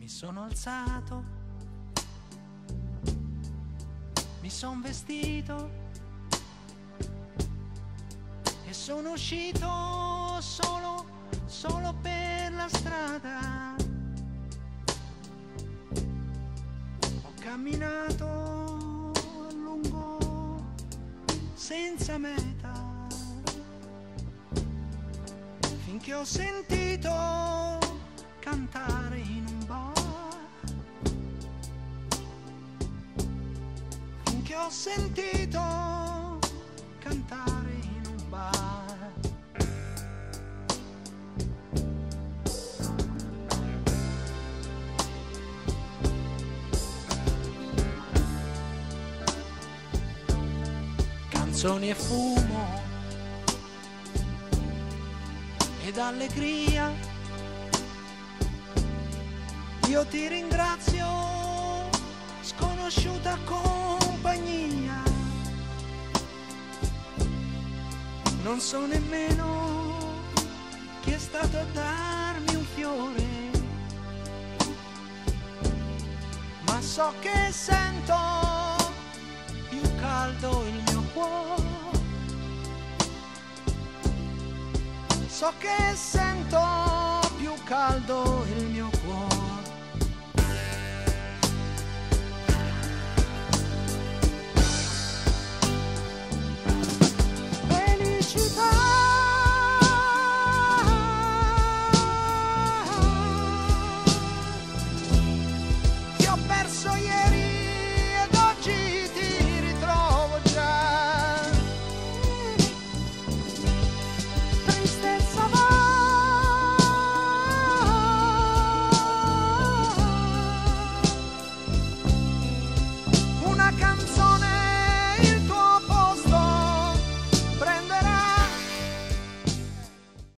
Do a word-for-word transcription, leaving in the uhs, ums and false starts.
sono alzato, mi son vestito e sono uscito solo, solo per la strada. Ho camminato a lungo senza meta, finché ho sentito cantare in un bar, finché ho sentito cantare in un bar. Canzoni e fumo ed allegria, io ti ringrazio, sconosciuta compagnia. Non so nemmeno chi è stato a darmi un fiore, ma so che sento più caldo il mio cuore. So che sento più caldo il mio cuore.